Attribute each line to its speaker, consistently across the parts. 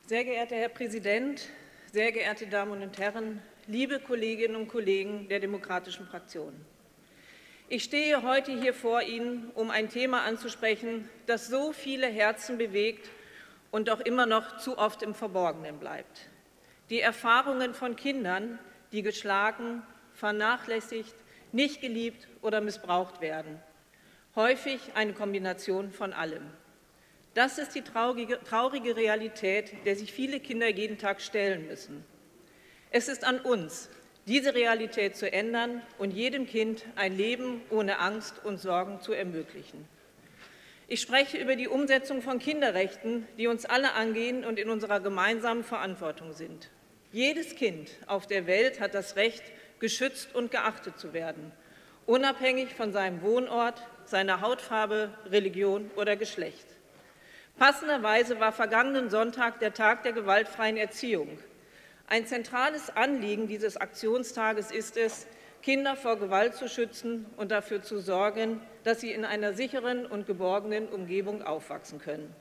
Speaker 1: Sehr geehrter Herr Präsident, sehr geehrte Damen und Herren, liebe Kolleginnen und Kollegen der demokratischen Fraktionen! Ich stehe heute hier vor Ihnen, um ein Thema anzusprechen, das so viele Herzen bewegt und doch immer noch zu oft im Verborgenen bleibt. Die Erfahrungen von Kindern, die geschlagen, vernachlässigt, nicht geliebt oder missbraucht werden. Häufig eine Kombination von allem. Das ist die traurige Realität, der sich viele Kinder jeden Tag stellen müssen. Es ist an uns, diese Realität zu ändern und jedem Kind ein Leben ohne Angst und Sorgen zu ermöglichen. Ich spreche über die Umsetzung von Kinderrechten, die uns alle angehen und in unserer gemeinsamen Verantwortung sind. Jedes Kind auf der Welt hat das Recht, geschützt und geachtet zu werden, unabhängig von seinem Wohnort, seiner Hautfarbe, Religion oder Geschlecht. Passenderweise war vergangenen Sonntag der Tag der gewaltfreien Erziehung. Ein zentrales Anliegen dieses Aktionstages ist es, Kinder vor Gewalt zu schützen und dafür zu sorgen, dass sie in einer sicheren und geborgenen Umgebung aufwachsen können.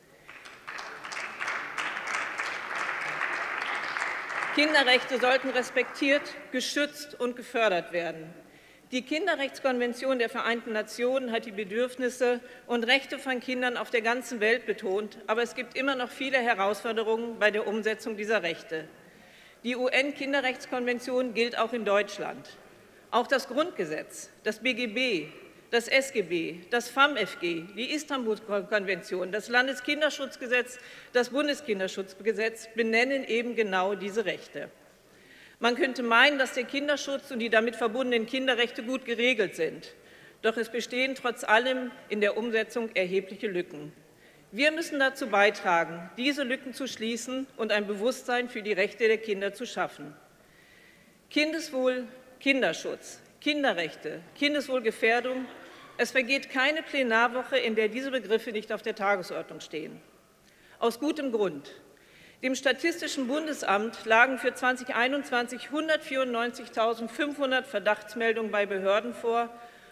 Speaker 1: Kinderrechte sollten respektiert, geschützt und gefördert werden. Die Kinderrechtskonvention der Vereinten Nationen hat die Bedürfnisse und Rechte von Kindern auf der ganzen Welt betont, aber es gibt immer noch viele Herausforderungen bei der Umsetzung dieser Rechte. Die UN-Kinderrechtskonvention gilt auch in Deutschland. Auch das Grundgesetz, das BGB, das SGB, das FAMFG, die Istanbul-Konvention, das Landeskinderschutzgesetz, das Bundeskinderschutzgesetz benennen eben genau diese Rechte. Man könnte meinen, dass der Kinderschutz und die damit verbundenen Kinderrechte gut geregelt sind. Doch es bestehen trotz allem in der Umsetzung erhebliche Lücken. Wir müssen dazu beitragen, diese Lücken zu schließen und ein Bewusstsein für die Rechte der Kinder zu schaffen. Kindeswohl, Kinderschutz, Kinderrechte, Kindeswohlgefährdung. Es vergeht keine Plenarwoche, in der diese Begriffe nicht auf der Tagesordnung stehen. Aus gutem Grund. Dem Statistischen Bundesamt lagen für 2021 194.500 Verdachtsmeldungen bei Behörden vor.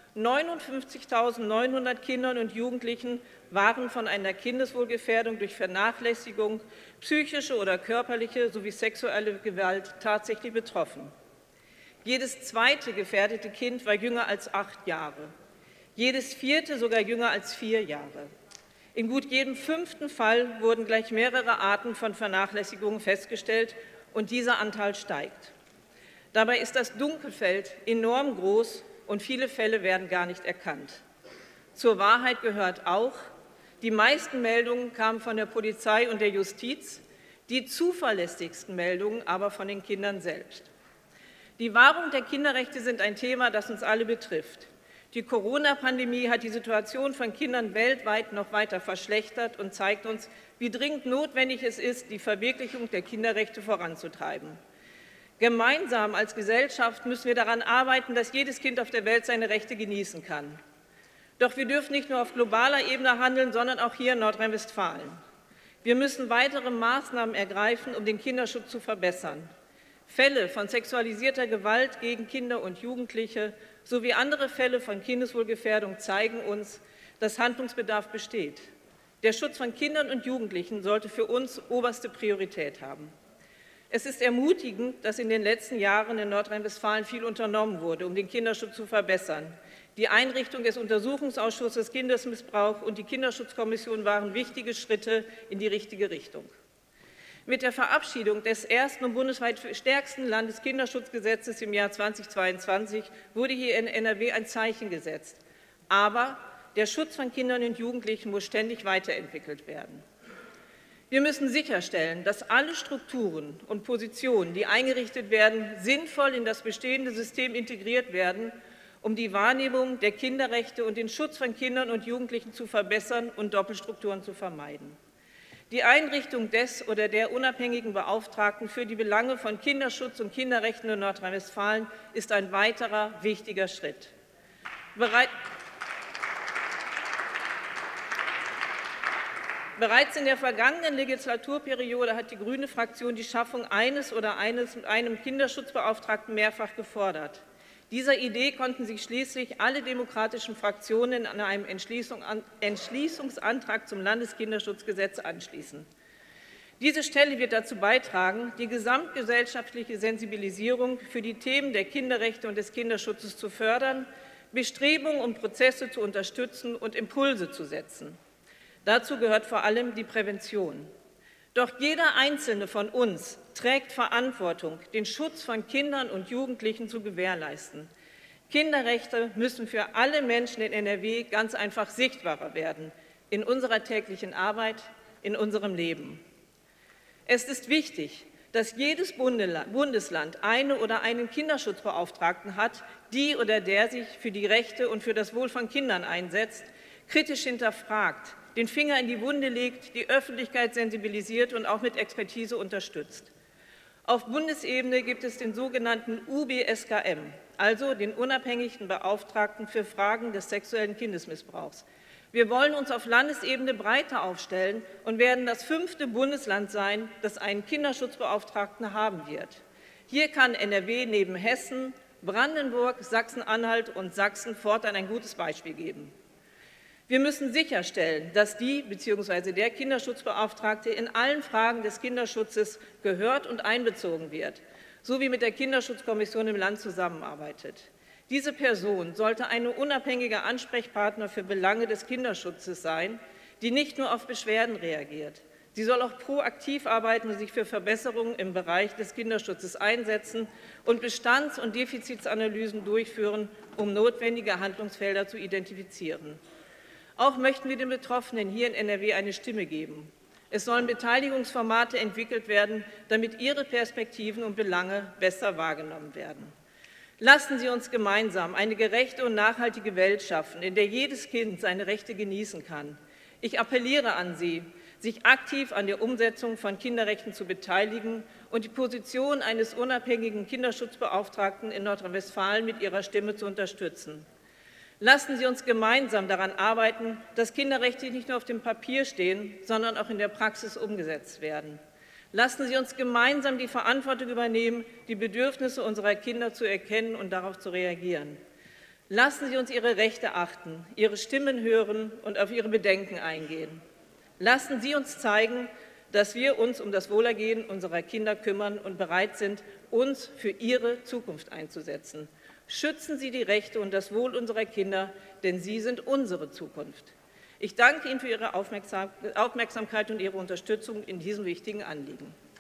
Speaker 1: 59.900 Kindern und Jugendlichen waren von einer Kindeswohlgefährdung durch Vernachlässigung, psychische oder körperliche sowie sexuelle Gewalt tatsächlich betroffen. Jedes zweite gefährdete Kind war jünger als 8 Jahre, jedes vierte sogar jünger als 4 Jahre. In gut jedem 5. Fall wurden gleich mehrere Arten von Vernachlässigungen festgestellt, und dieser Anteil steigt. Dabei ist das Dunkelfeld enorm groß und viele Fälle werden gar nicht erkannt. Zur Wahrheit gehört auch, die meisten Meldungen kamen von der Polizei und der Justiz, die zuverlässigsten Meldungen aber von den Kindern selbst. Die Wahrung der Kinderrechte sind ein Thema, das uns alle betrifft. Die Corona-Pandemie hat die Situation von Kindern weltweit noch weiter verschlechtert und zeigt uns, wie dringend notwendig es ist, die Verwirklichung der Kinderrechte voranzutreiben. Gemeinsam als Gesellschaft müssen wir daran arbeiten, dass jedes Kind auf der Welt seine Rechte genießen kann. Doch wir dürfen nicht nur auf globaler Ebene handeln, sondern auch hier in Nordrhein-Westfalen. Wir müssen weitere Maßnahmen ergreifen, um den Kinderschutz zu verbessern. Fälle von sexualisierter Gewalt gegen Kinder und Jugendliche sowie andere Fälle von Kindeswohlgefährdung zeigen uns, dass Handlungsbedarf besteht. Der Schutz von Kindern und Jugendlichen sollte für uns oberste Priorität haben. Es ist ermutigend, dass in den letzten Jahren in Nordrhein-Westfalen viel unternommen wurde, um den Kinderschutz zu verbessern. Die Einrichtung des Untersuchungsausschusses Kindesmissbrauch und die Kinderschutzkommission waren wichtige Schritte in die richtige Richtung. Mit der Verabschiedung des ersten und bundesweit stärksten Landeskinderschutzgesetzes im Jahr 2022 wurde hier in NRW ein Zeichen gesetzt. Aber der Schutz von Kindern und Jugendlichen muss ständig weiterentwickelt werden. Wir müssen sicherstellen, dass alle Strukturen und Positionen, die eingerichtet werden, sinnvoll in das bestehende System integriert werden, um die Wahrnehmung der Kinderrechte und den Schutz von Kindern und Jugendlichen zu verbessern und Doppelstrukturen zu vermeiden. Die Einrichtung des oder der unabhängigen Beauftragten für die Belange von Kinderschutz und Kinderrechten in Nordrhein-Westfalen ist ein weiterer wichtiger Schritt. Bereits in der vergangenen Legislaturperiode hat die grüne Fraktion die Schaffung eines oder einem Kinderschutzbeauftragten mehrfach gefordert. Dieser Idee konnten sich schließlich alle demokratischen Fraktionen an einem Entschließungsantrag zum Landeskinderschutzgesetz anschließen. Diese Stelle wird dazu beitragen, die gesamtgesellschaftliche Sensibilisierung für die Themen der Kinderrechte und des Kinderschutzes zu fördern, Bestrebungen und Prozesse zu unterstützen und Impulse zu setzen. Dazu gehört vor allem die Prävention. Doch jeder Einzelne von uns trägt Verantwortung, den Schutz von Kindern und Jugendlichen zu gewährleisten. Kinderrechte müssen für alle Menschen in NRW ganz einfach sichtbarer werden, in unserer täglichen Arbeit, in unserem Leben. Es ist wichtig, dass jedes Bundesland eine oder einen Kinderschutzbeauftragten hat, die oder der sich für die Rechte und für das Wohl von Kindern einsetzt, kritisch hinterfragt, den Finger in die Wunde legt, die Öffentlichkeit sensibilisiert und auch mit Expertise unterstützt. Auf Bundesebene gibt es den sogenannten UBSKM, also den unabhängigen Beauftragten für Fragen des sexuellen Kindesmissbrauchs. Wir wollen uns auf Landesebene breiter aufstellen und werden das 5. Bundesland sein, das einen Kinderschutzbeauftragten haben wird. Hier kann NRW neben Hessen, Brandenburg, Sachsen-Anhalt und Sachsen fortan ein gutes Beispiel geben. Wir müssen sicherstellen, dass die bzw. der Kinderschutzbeauftragte in allen Fragen des Kinderschutzes gehört und einbezogen wird, sowie mit der Kinderschutzkommission im Land zusammenarbeitet. Diese Person sollte ein unabhängiger Ansprechpartner für Belange des Kinderschutzes sein, die nicht nur auf Beschwerden reagiert. Sie soll auch proaktiv arbeiten und sich für Verbesserungen im Bereich des Kinderschutzes einsetzen und Bestands- und Defizitsanalysen durchführen, um notwendige Handlungsfelder zu identifizieren. Auch möchten wir den Betroffenen hier in NRW eine Stimme geben. Es sollen Beteiligungsformate entwickelt werden, damit ihre Perspektiven und Belange besser wahrgenommen werden. Lassen Sie uns gemeinsam eine gerechte und nachhaltige Welt schaffen, in der jedes Kind seine Rechte genießen kann. Ich appelliere an Sie, sich aktiv an der Umsetzung von Kinderrechten zu beteiligen und die Position eines unabhängigen Kinderschutzbeauftragten in Nordrhein-Westfalen mit Ihrer Stimme zu unterstützen. Lassen Sie uns gemeinsam daran arbeiten, dass Kinderrechte nicht nur auf dem Papier stehen, sondern auch in der Praxis umgesetzt werden. Lassen Sie uns gemeinsam die Verantwortung übernehmen, die Bedürfnisse unserer Kinder zu erkennen und darauf zu reagieren. Lassen Sie uns ihre Rechte achten, ihre Stimmen hören und auf ihre Bedenken eingehen. Lassen Sie uns zeigen, dass wir uns um das Wohlergehen unserer Kinder kümmern und bereit sind, uns für ihre Zukunft einzusetzen. Schützen Sie die Rechte und das Wohl unserer Kinder, denn sie sind unsere Zukunft. Ich danke Ihnen für Ihre Aufmerksamkeit und Ihre Unterstützung in diesem wichtigen Anliegen.